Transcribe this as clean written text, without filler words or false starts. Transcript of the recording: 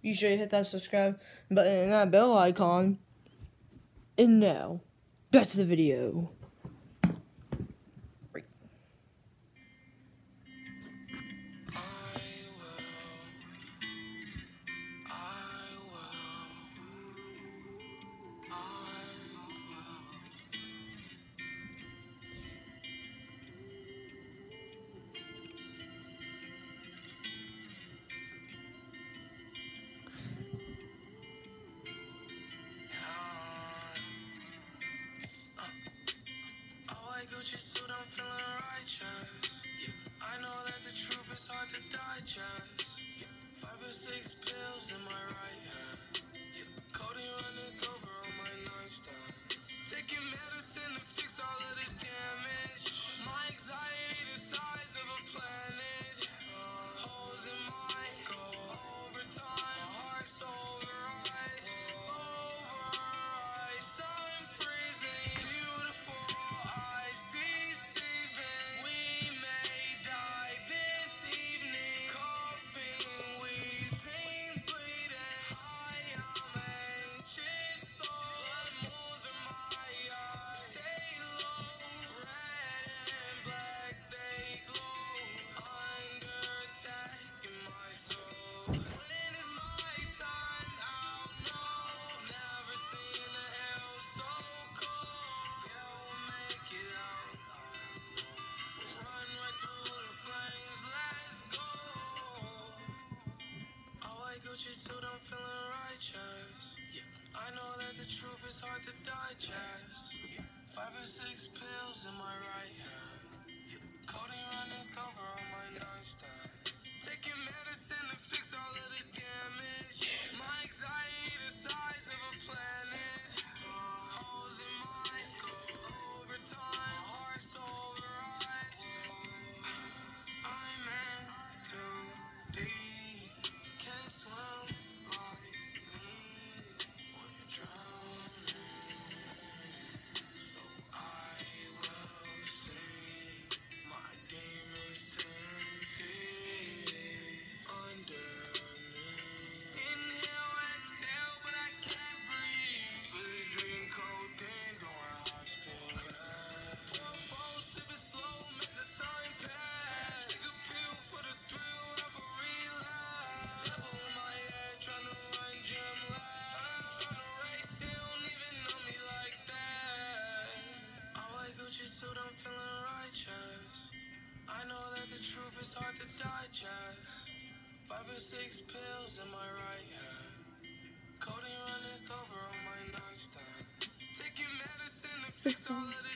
be sure to hit that subscribe button and that bell icon. And now, back to the video. Gucci suit, I'm feeling righteous. Yeah, I know that the truth is hard to digest. Yeah, 5 or 6 pills in my right hand. Yeah, codeine running over on my nightstand. Taking medicine to fix all of the damage. My anxiety the size of a planet. Holes in my skull. Over time, my heart's over ice. Over ice, I'm freezing. Beautiful. Gucci suit, I'm feeling righteous. Yeah, I know that the truth is hard to digest. Yeah, 5 or 6 pills in my right hand. Yeah, codeine running over on my nightstand. Taking medicine to fix all of the damage. My anxiety the size of a planet. Holes in my skull. Over time, my heart's over ice. I'm in too deep. Can't swim like me when you're drowning. So I will see my demons 10 feet underneath. Inhale, exhale, but I can't breathe. Too busy drinking codeine, doing high speed. Pour a phone, sip it slow, make the time pass. Take a pill for the thrill of a relapse. Devil in my head, tryna run gym labs. Tryna race, he don't even know me like that. I like Gucci suit, I'm feeling righteous. I know that the truth is hard to digest. 5 or 6 pills in my right hand. Codeine running over on my nightstand. Taking medicine to fix all of the